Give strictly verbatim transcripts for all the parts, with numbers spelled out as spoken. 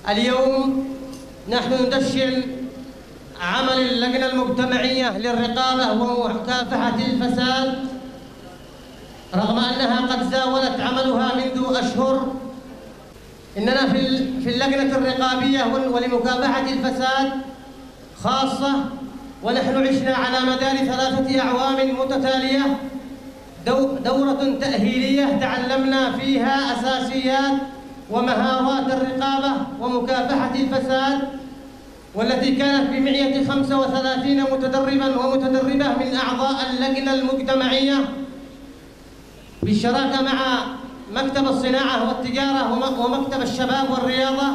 اليوم نحن ندشن عمل اللجنة المجتمعية للرقابة ومكافحة الفساد، رغم أنها قد زاولت عملها منذ أشهر. إننا في اللجنة الرقابية ولمكافحة الفساد خاصة، ونحن عشنا على مدار ثلاثة أعوام متتالية دورة تأهيلية تعلمنا فيها أساسيات ومهارات الرقابة ومكافحة الفساد، والتي كانت بمعية خمسة وثلاثين متدربا ومتدربة من أعضاء اللجنة المجتمعية بالشراكة مع مكتب الصناعة والتجارة ومكتب الشباب والرياضة.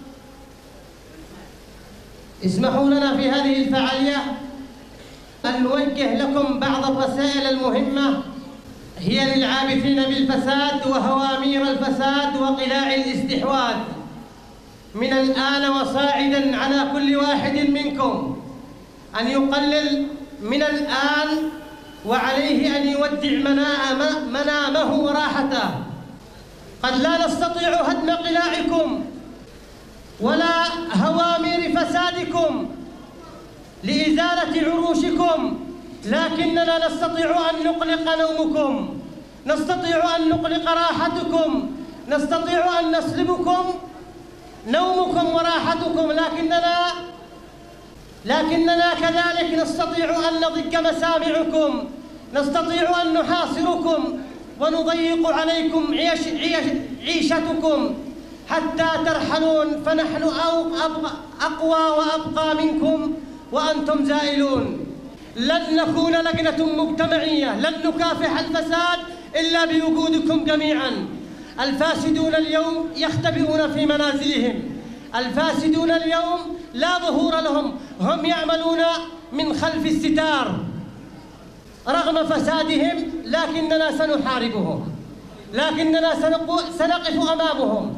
اسمحوا لنا في هذه الفعالية أن نوجه لكم بعض الرسائل المهمة هي للعابثين بالفساد وهوامير الفساد وقلاع الاستحواذ. من الآن وصاعدا على كل واحد منكم أن يقلل من الآن، وعليه أن يودع منامه وراحته. قد لا نستطيع هدم قلاعكم ولا هوامير فسادكم لإزالة عروشكم، لكننا نستطيع أن نقلق نومكم، نستطيع أن نقلق راحتكم، نستطيع أن نسلبكم نومكم وراحتكم، لكننا لكننا كذلك نستطيع أن نضج مسامعكم، نستطيع أن نحاصركم ونضيق عليكم عيش عيش عيشتكم حتى ترحلون، فنحن أقوى وأبقى منكم وأنتم زائلون. لن نكون لجنة مجتمعية، لن نكافح الفساد إلا بوجودكم جميعاً. الفاسدون اليوم يختبئون في منازلهم، الفاسدون اليوم لا ظهور لهم، هم يعملون من خلف الستار رغم فسادهم، لكننا سنحاربهم، لكننا سنقف أمامهم.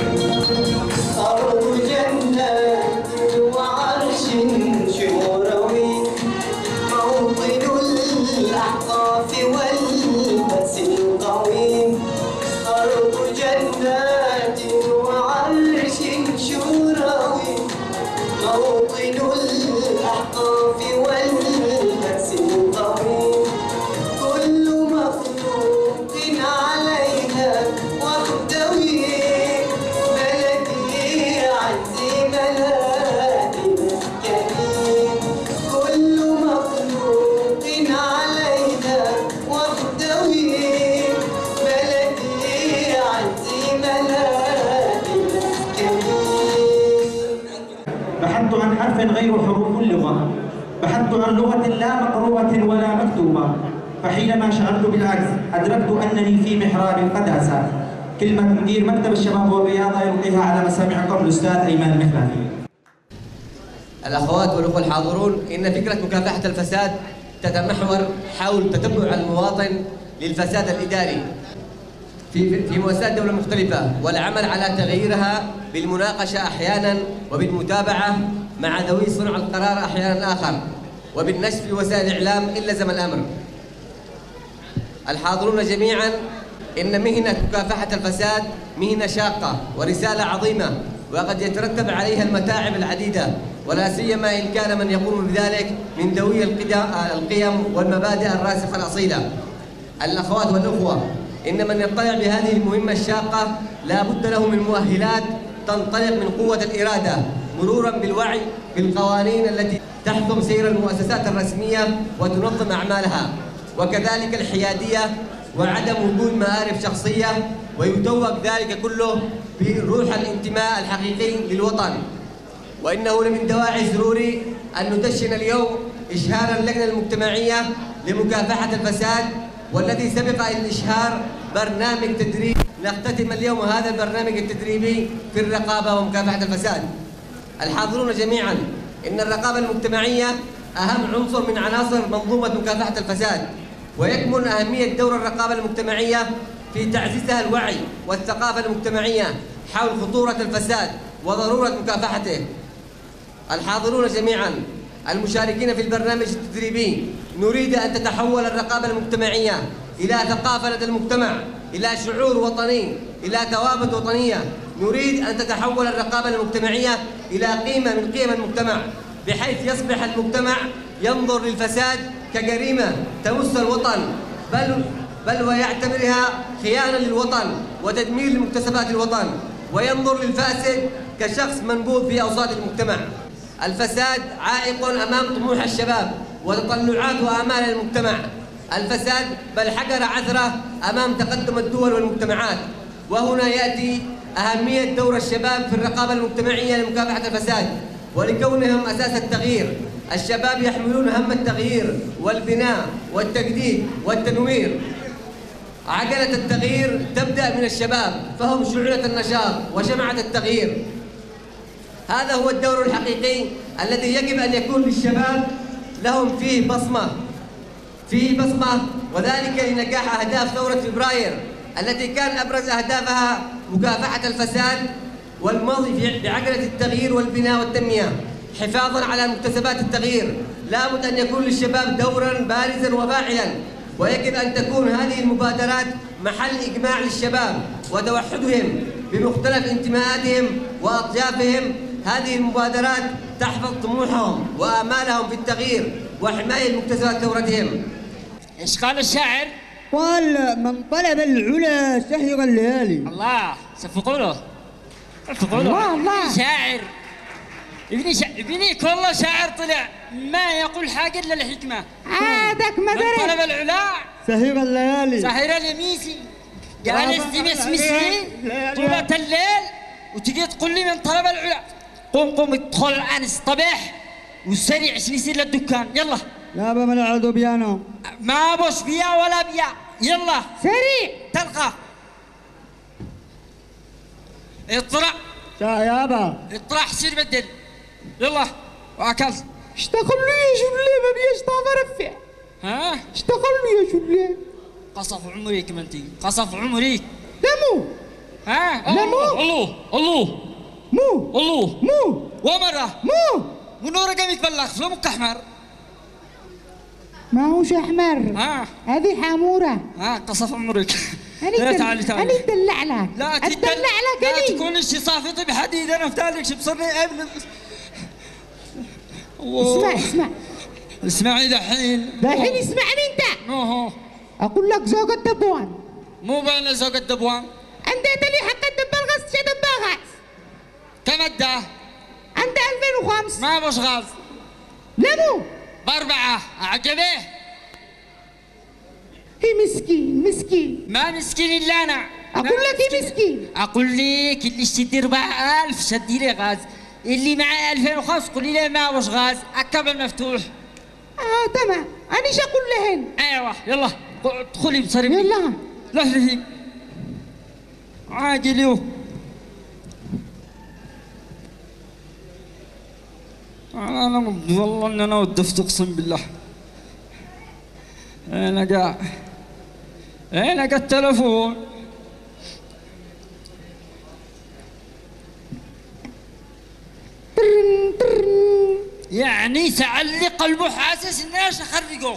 أرض جنات وعرش شوروي، موطن الأحقاف والبأس القويم. أرض جنات وعرش شوروي، موطن الأحقاف والبأس القويم. كل مخلوق عليها وحدوي، بلدي عزي بلدي مسكني. كل مخلوق عليها وحدوي، بلدي عزي بلدي مسكني. بحثت عن حرف غير حروف اللغة، بحثت عن لغة لا مقروءة ولا مكتوبة، فحينما شعرت بالعكس أدركت أنني في محراب قد أسى. كلمة مدير مكتب الشباب والرياضة يلقيها على مسامعكم الأستاذ أيمن المخلافي. الأخوات والأخوة الحاضرون، إن فكرة مكافحة الفساد تتمحور حول تتبع المواطن للفساد الإداري في في مؤسسات دولة مختلفة، والعمل على تغييرها بالمناقشة أحياناً وبالمتابعة مع ذوي صنع القرار أحياناً آخر، وبالنشر في وسائل الإعلام إن لزم الأمر. الحاضرون جميعاً، إن مهنة مكافحة الفساد مهنة شاقة ورسالة عظيمة، وقد يترتب عليها المتاعب العديدة، ولا سيما إن كان من يقوم بذلك من ذوي القيم والمبادئ الراسخة الأصيلة. الأخوات والأخوة، إن من يطلع بهذه المهمة الشاقة لا بد له من مؤهلات تنطلق من قوة الإرادة، مرورا بالوعي بالقوانين التي تحكم سير المؤسسات الرسمية وتنظم أعمالها، وكذلك الحيادية وعدم وجود مآرب شخصية، ويتوج ذلك كله بروح الانتماء الحقيقي للوطن. وإنه لمن دواعي سروري أن ندشن اليوم إشهار اللجنة المجتمعية لمكافحة الفساد، والذي سبق إلى إشهار برنامج تدريب نختتم اليوم هذا البرنامج التدريبي في الرقابة ومكافحة الفساد. الحاضرون جميعاً، إن الرقابة المجتمعية أهم عنصر من عناصر منظومة مكافحة الفساد، ويكمن أهمية دور الرقابة المجتمعية في تعزيزها الوعي والثقافة المجتمعية حول خطورة الفساد وضرورة مكافحته. الحاضرون جميعاً المشاركين في البرنامج التدريبي، نريد أن تتحول الرقابة المجتمعية إلى ثقافة لدى المجتمع، إلى شعور وطني، إلى ثوابت وطنية نريد أن تتحول الرقابة المجتمعية إلى قيمة من قيم المجتمع، بحيث يصبح المجتمع ينظر للفساد كجريمة تمس الوطن، بل بل ويعتبرها خيانة للوطن وتدمير لمكتسبات الوطن، وينظر للفاسد كشخص منبوذ في أوساط المجتمع. الفساد عائق أمام طموح الشباب وتطلعات وآمال المجتمع. الفساد بل حجر عثرة أمام تقدم الدول والمجتمعات. وهنا يأتي أهمية دور الشباب في الرقابة المجتمعية لمكافحة الفساد، ولكونهم أساس التغيير. الشباب يحملون هم التغيير والبناء والتجديد والتنوير. عجلة التغيير تبدأ من الشباب، فهم شعلة النشاط وشمعة التغيير. هذا هو الدور الحقيقي الذي يجب أن يكون للشباب لهم فيه بصمة فيه بصمة وذلك لنجاح أهداف ثورة فبراير التي كان أبرز أهدافها مكافحة الفساد والمضي بعجلة التغيير والبناء والتنمية حفاظاً على مكتسبات التغيير. لابد أن يكون للشباب دوراً بارزاً وفاعلاً، ويجب أن تكون هذه المبادرات محل إجماع للشباب وتوحدهم بمختلف انتماءاتهم وأطيافهم. هذه المبادرات تحفظ طموحهم وآمالهم في التغيير وحماية مكتسبات ثورتهم. ايش قال الشاعر؟ قال من طلب العلا سهر الليالي. الله، صفقوا له صفقوا له. الله الله شاعر ابني شا... ابنيك والله شاعر طلع ما يقول حاجه الا الحكمه. عادك ما من درت. طلب العلا سهر الليالي. سهر اليميسي جالس تمسمس لي طولة الليل وتجي تقول لي من طلب العلا. قوم قوم ادخل الان الصباح وسريع عشان يصير للدكان. يلا لا بمن العدو بيانو. ما بوش بيا ولا بيا. يلا سريع تلقى اطلع يابا اطلع سير بدل. يلا واكلت. اشتغل لي يا شلي ما بيش طاف رفع. ها اشتغل لي يا شلي. قصف عمرك منتي قصف عمرك. لمو ها لمو الله الله مو الله مو ومره مو منو رقمك بلغ فلومك احمر. ما هوش احمر. ها هذه حموره. ها قصف عمرك. انا لا دل... تعالي تعالي. انا ادلع لك. لا ادلع لك لا اني. تكون شي صافي بحديد انا فتالك شي بصرني ابن. اسمع اسمع اسمعي دحين دحين اسمعني انت. اوه اقول لك زوج الدبوان مو بين زوج الدبوان. انت لي حق الدبال غاز شي دبال غاز. كم ادى؟ انت ألفين وخمسة. ما بوش غاز. لا مو باربعه اعجبه. هي مسكين مسكين. ما مسكين الا انا. اقول لك هي مسكين. اقول لك اللي اشتري أربعة آلاف شدي لي غاز، اللي معاه ألفين وخمسة قولي لي ما وش غاز اكب المفتوح. اه تمام انا ايش اقول لهن. ايوه يلا ادخلي بصري. يلا لا هي عادي اليوم. انا والله ان انا ودفت اقسم بالله. انا قاع انا قاع التلفون. ترن ترن. يعني سعلي قلبه حاسس اني ايش اخرجه.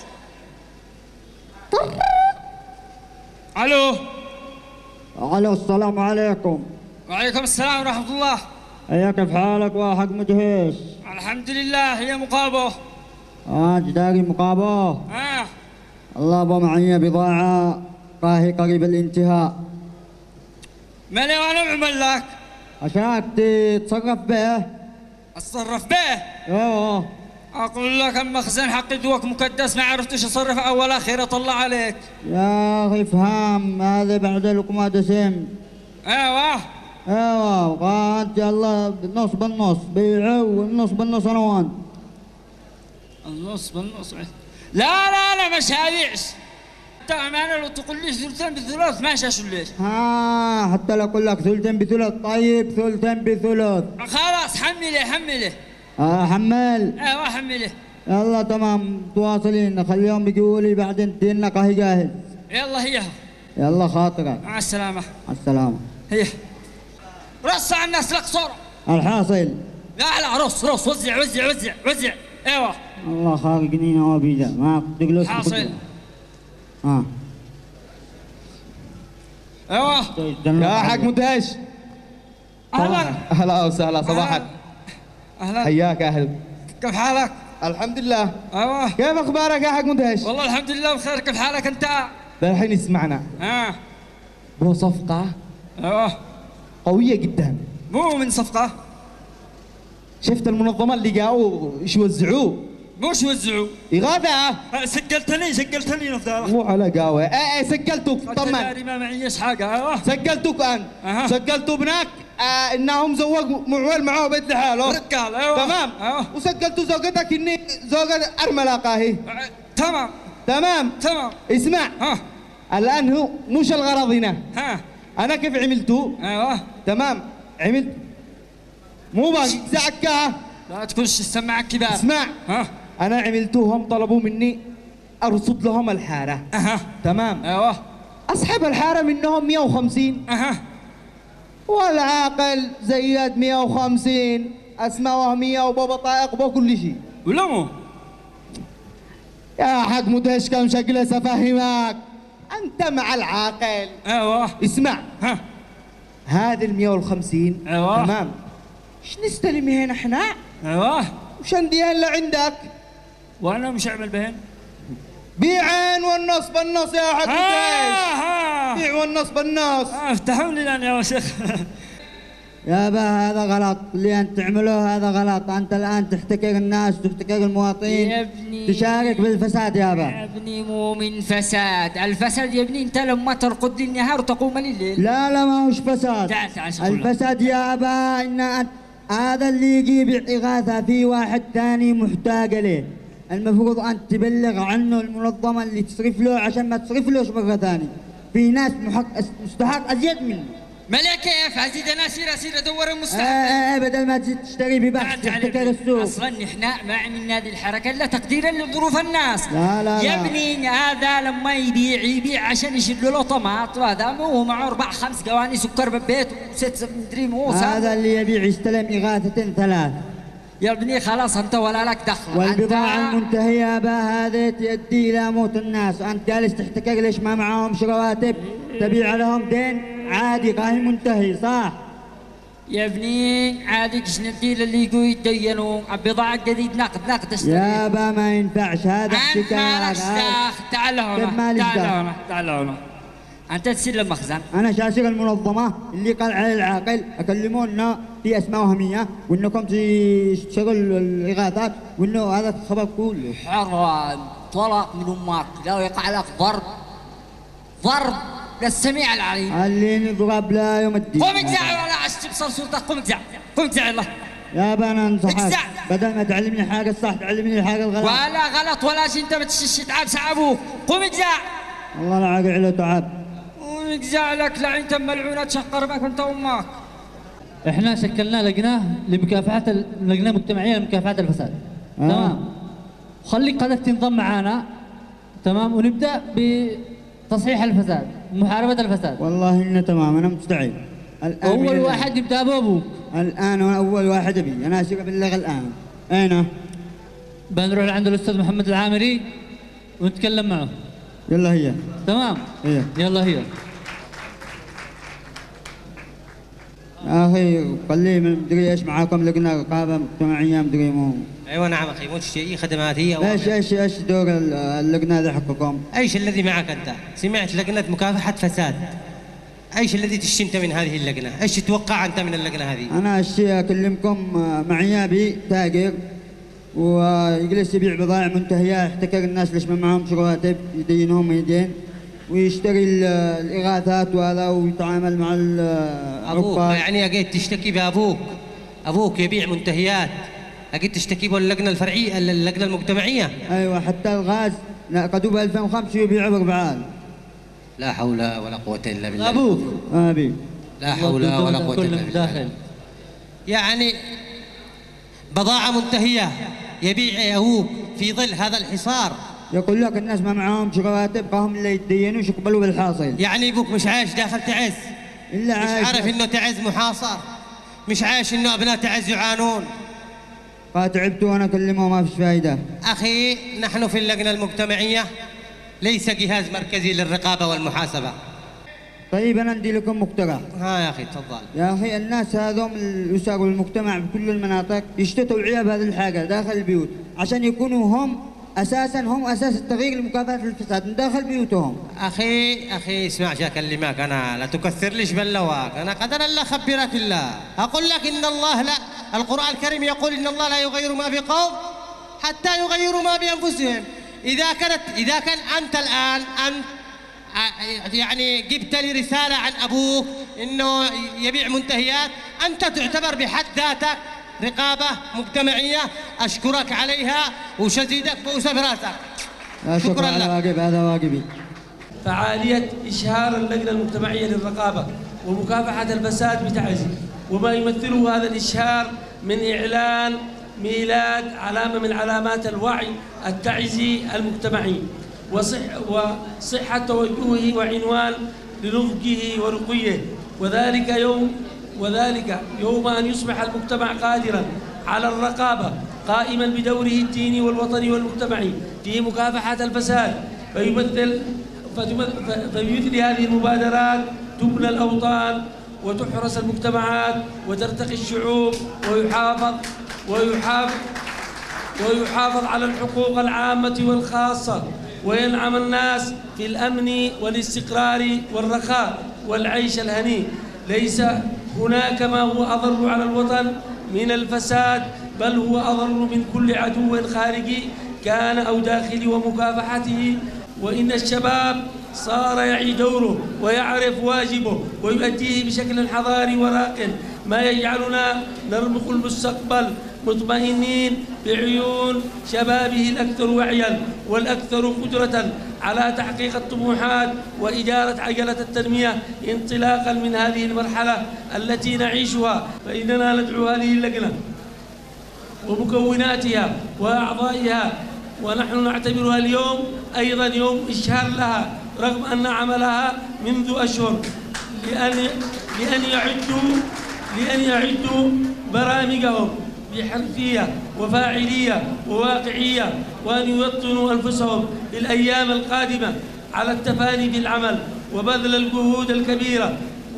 الو الو السلام عليكم. وعليكم السلام ورحمه الله. ايا كيف حالك واحد مدهش؟ الحمد لله. هي مقابه. اه جداري مقابه. اه الله با معي بضاعة راهي قريب الانتهاء. مالي وانا اعمل لك. عشاك تتصرف به. اتصرف به؟ ايوه اقول لك المخزن حق دوك مكدس ما عرفتش اصرف اول اخير اطلع عليك. يا اخي افهم هذا بعد لكم دسم. ايوه ايوه قاد يلا نص بالنص بيعوا والنص بالنص انا وانت. النص بالنص. لا لا لا مش هابيعش. انت امانه لو تقول لي ثلثين بثلث ماشي اشو ليش. ها حتى لو اقول لك ثلثين بثلث. طيب ثلثين بثلث خلاص حمله حمله. اه حمل. ايوه حمله. يلا تمام تواصلين خليهم يجوا لي بعدين تدينا قهي جاهز. يلا هي يلا خاطرك. مع السلامه. مع السلامة. هي رص على الناس لك صوره. الحاصل. لا لا رص رص وزع وزع وزع وزع. ايوه الله خارقني نوابي ذا ما تقلص. حاصل. اه ايوه يا حق مدهش اهلا اهلا وسهلا صباحك. اهلا حياك اهل. كيف حالك؟ الحمد لله. ايوه كيف اخبارك يا حق مدهش؟ والله الحمد لله بخير. كيف حالك انت؟ الحين اسمعنا. اه بو صفقة ايوه قوية جدا. مو من صفقة. شفت المنظمة اللي قاعوا ايش وزعوه؟ مش وزعوا إغاثة. سجلتني سجلتني نفذها. مو على قهوة. ايه ايه سجلتك طمن. ما معيش حاجة. ايوه سجلتك انت. أه. سجلتوا ابنك آه انهم زوجوا معول معاه بيت لحاله. رجال ايوه تمام. ايوه وسجلتوا زوجتك اني زوجة ارملة قاهي. تمام تمام. تمام. اسمع. ها الان هو مش الغرض هنا. ها انا كيف عملتوا؟ ايوه تمام. عملت مو باقي زعكها. لا تكونش تسمعك كبار. اسمع. ها انا عملتوهم طلبوا مني ارصد لهم الحاره. اها تمام. ايوه اسحب الحاره منهم مية وخمسين. اها والعاقل زياد مية وخمسين، اسماء مية وبابا طائق بو كل شيء. ولا مو يا حق مدهش كم شكله سفهمك انت مع العاقل. ايوه اسمع. ها هذه ال مية وخمسين. ايوه تمام. ايش نستلم هنا احنا؟ ايوه وش نديها الا عندك؟ وانا مش اعمل بهن. بيعين والنص بالنص يا حق مدهش. ها بيع والنص بالنص. ها افتحوا لي الان يا شيخ. يابا هذا غلط، اللي انت تعملوه هذا غلط. انت الان تحتكر الناس وتحتكر المواطنين. يا ابني تشارك بالفساد يابا. يا ابني مو من فساد، الفساد يا ابني انت لما ترقد لي النهار وتقوم لي الليل. لا لا ما هوش فساد. تعال تعال شوف الفساد يابا ان هذا اللي يجي يبيع إغاثة في واحد ثاني محتاج له، المفروض أن تبلغ عنه المنظمة اللي تصرف له عشان ما تصرفلوش مرة ثانية. في ناس محق مستحق أزيد منه. ملك كيف ازيد انا اسير اسير ادور آه المستحق. آه بدل ما تزيد تشتري ببحث تحتكر السوق. اصلا احنا ما عملنا هذه الحركه الا تقديرا لظروف الناس. لا لا يا لا. ابني هذا لما يبيع يبيع عشان يشيل له طماط، وهذا مو معه اربع خمس قواني سكر بالبيت وست مدري مو. هذا اللي يبيع يستلم إغاثة ثلاث. يا ابني خلاص انت ولا لك دخل. والبضاعة أنت... المنتهية بها هذه تؤدي إلى موت الناس. أنت جالس تحتكر ليش ما معاهم رواتب تبيع لهم دين عادي قاهي منتهي صح؟ يا ابني عادي كش ندي للي يقول يتدينوا البضاعة جديد نقد نقد اشتري. يابا ما ينفعش هذا انت مالكش دخل. تعال هنا تعال هنا تعال هنا. انت تسير للمخزن. انا شاشر المنظمه اللي قال على العاقل اكلمونا في اسماء وهميه وانكم تشتغلوا الاغاثات وانه هذا الخبر كله حرام طلاق من امك لو يقع لك ضرب ضرب للسميع العليم. اللي نضرب لا يوم الدين. قوم اجزع ولا عشت بصر سلطه. قوم اجزع قوم اجزع يلا. يابا انا انصحك اجزع. بدل ما تعلمني حاجه الصح تعلمني الحاجه الغلط. ولا غلط ولا شيء. انت بتشش تعب ابوك. قوم اجزع. والله العاقل عليه تعب. ونجزع لك لعين تم ملعونه تشقر بك انت وامك. احنا شكلنا لجنه لمكافحه اللجنه المجتمعيه لمكافحه الفساد. آه. تمام. خليك قدك تنضم معنا. تمام ونبدا بتصحيح الفساد محاربه الفساد. والله انه تمام انا مستعد. الان اول واحد يبدا بابوك. الان انا اول واحد ابي انا اسير ابلغ الان. اين؟ بنروح لعند الاستاذ محمد العامري ونتكلم معه. يلا هي. تمام؟ هي. يلا هي. يا اخي خليه مدري ايش معاكم لجنه رقابه مجتمعيه مدري مو. ايوه نعم اخي مو شيء خدمات هي. ايش ايش ايش دور اللجنه هذه حقكم؟ ايش الذي معك انت؟ سمعت لجنه مكافحه فساد. ايش الذي تشتي انت من هذه اللجنه؟ ايش تتوقع انت من اللجنه هذه؟ انا الشيء اكلمكم معي ابي تاجر ويجلس يبيع بضائع منتهيه يحتكر الناس ليش ما معهم رواتب يدينهم يدين ويشتري الاغاثات وهذا ويتعامل مع ابوك. يعني اجيت تشتكي بابوك. ابوك يبيع منتهيات. اجيت تشتكي باللجنه الفرعيه اللجنه المجتمعيه. ايوه حتى الغاز نقدوه ب ألفين وخمسة يبيعه ب أربعة آلاف. لا حول ولا قوه الا بالله. ابوك. ابي. لا حول ولا قوه الا بالله. يعني بضاعه منتهيه يبيع ابوك في ظل هذا الحصار. يقول لك الناس ما معاهم رواتب فهم اللي يتدينوش يقبلوا بالحاصل. يعني ابوك مش عايش داخل تعز. الا مش عايش. عارف انه تعز محاصر. مش عايش انه ابناء تعز يعانون. فتعبت وانا اكلمه ما فيش فايده. اخي نحن في اللجنه المجتمعيه ليس جهاز مركزي للرقابه والمحاسبه. طيب أنا عندي لكم مقترح. ها يا أخي تفضل. يا أخي الناس هذول الأسر والمجتمع بكل المناطق يشتتوا العيال بهذه الحاجة داخل البيوت عشان يكونوا هم أساساً هم أساس التغيير لمكافحة الفساد من داخل بيوتهم. أخي أخي اسمع شو أكلمك أنا، لا تكثر ليش بلواك، أنا قدر الله خبرك الله. أقول لك إن الله لا، القرآن الكريم يقول إن الله لا يغير ما بقوم حتى يغيروا ما بأنفسهم. إذا كانت إذا كان أنت الآن أنت يعني جبت لي رسالة عن أبوك إنه يبيع منتهيات، أنت تعتبر بحد ذاتك رقابة مجتمعية، أشكرك عليها وشزيدك بوسة براسك. شكرا لك. واجب هذا واجبي. فعالية إشهار اللجنة المجتمعية للرقابة ومكافحة الفساد بتعزي، وما يمثله هذا الإشهار من إعلان ميلاد علامة من علامات الوعي التعزي المجتمعي وصح وصحة توجهه وعنوان لنضجه ورقيه، وذلك يوم وذلك يوم أن يصبح المجتمع قادراً على الرقابة قائماً بدوره الديني والوطني والمجتمعي في مكافحة الفساد. فيمثل فبمثل هذه المبادرات تبنى الأوطان وتحرس المجتمعات وترتقي الشعوب ويحافظ ويحافظ ويحافظ على الحقوق العامة والخاصة، وينعم الناس في الأمن والاستقرار والرخاء والعيش الهني. ليس هناك ما هو أضر على الوطن من الفساد، بل هو أضر من كل عدو خارجي كان أو داخلي ومكافحته. وإن الشباب صار يعي دوره ويعرف واجبه ويؤديه بشكل حضاري وراق، ما يجعلنا نرمق المستقبل مطمئنين بعيون شبابه الأكثر وعياً والأكثر قدرة على تحقيق الطموحات وإدارة عجلة التنمية انطلاقاً من هذه المرحلة التي نعيشها. فإننا ندعو هذه اللجنة ومكوناتها وأعضائها، ونحن نعتبرها اليوم أيضاً يوم إشهار لها رغم أن عملها منذ أشهر، لأن لأن يعدوا لأن يعدوا برامجهم بحرفية وفاعلية وواقعية، وأن يوطنوا أنفسهم في الأيام القادمة على التفاني في العمل وبذل الجهود الكبيرة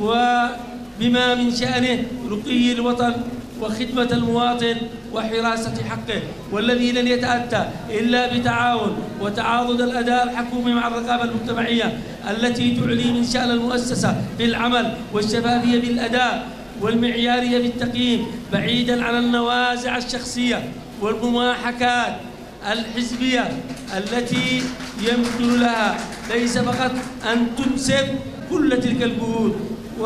وبما من شأنه رقي الوطن وخدمة المواطن وحراسة حقه، والذي لن يتأتى إلا بتعاون وتعاضد الأداء الحكومي مع الرقابة المجتمعية التي تعلي من شأن المؤسسة في العمل والشفافية بالأداء والمعيارية بالتقييم، بعيداً عن النوازع الشخصية والمماحكات الحزبية التي يمكن لها ليس فقط أن تنسب كل تلك الجهود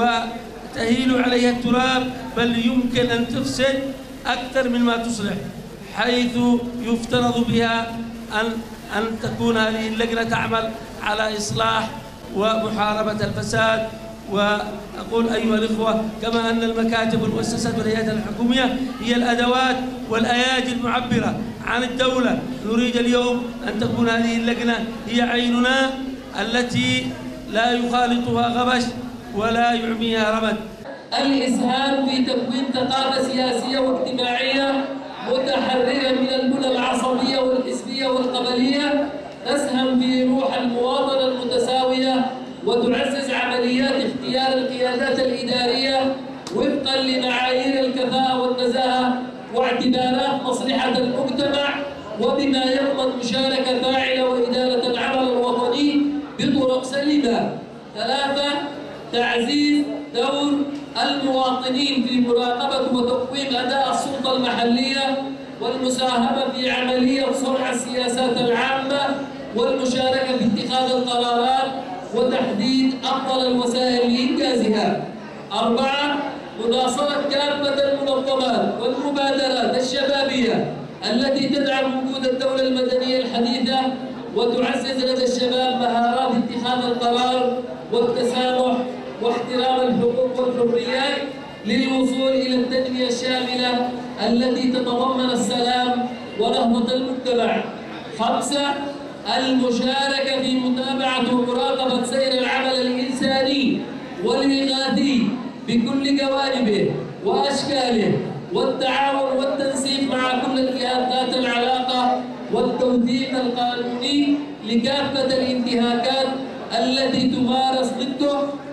وتهيل عليها التراب، بل يمكن أن تفسد أكثر من ما تصلح، حيث يفترض بها أن أن تكون هذه اللجنة تعمل على إصلاح ومحاربة الفساد. وأقول أيها الإخوة، كما أن المكاتب والمؤسسات والهيئات الحكومية هي الأدوات والأيادي المعبرة عن الدولة، نريد اليوم أن تكون هذه اللجنة هي عيننا التي لا يخالطها غبش ولا يعميها رمد. الإسهام في تكوين ثقافة سياسية واجتماعية متحررة من البنى العصبية والحزبية والقبلية، تسهم في روح المواطنة المتساوية وتعزز عمليات اختيار القيادات الإدارية وفقاً لمعايير الكفاءة والنزاهة واعتبارات مصلحة المجتمع، وبما يضمن مشاركة فاعلة وإدارة العمل الوطني بطرق سليمة. ثلاثة، تعزيز دور المواطنين في مراقبة وتقويم أداء السلطة المحلية والمساهمة في عملية صنع السياسات العامة والمشاركة في اتخاذ القرارات وتحديد أفضل الوسائل لإنجازها. أربعة، مناصرة كافة المنظمات والمبادرات الشبابية التي تدعم وجود الدولة المدنية الحديثة وتعزز لدى الشباب مهارات اتخاذ القرار والتسامح واحترام الحقوق والحريات للوصول إلى التنمية الشاملة التي تتضمن السلام ونهضة المجتمع. خمسة، المشاركة في متابعة ومراقبة سير العمل الإنساني والإغاثي بكل جوانبه وأشكاله، والتعاون والتنسيق مع كل الجهات ذات العلاقة والتوثيق القانوني لكافة الانتهاكات التي تمارس ضده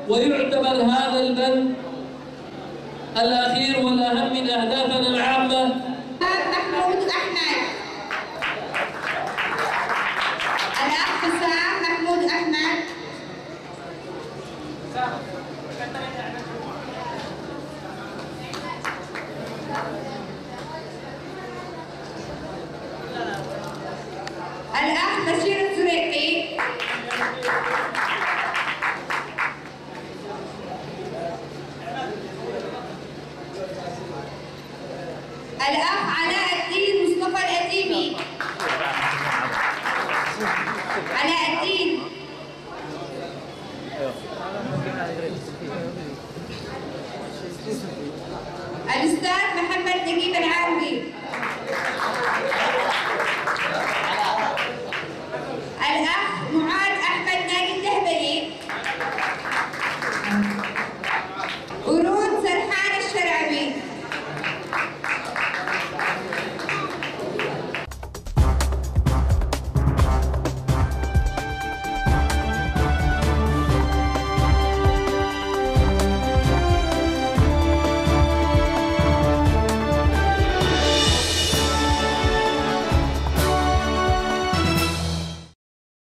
ويعتبر هذا البند الأخير والأهم من أهدافنا العامة. محمود أحمد. الأخ سام محمود أحمد. الأخ بشير الزريقي. الأخ علاء الدين مصطفى الأديبي. علاء الدين. الأستاذ محمد نجيب العالمي.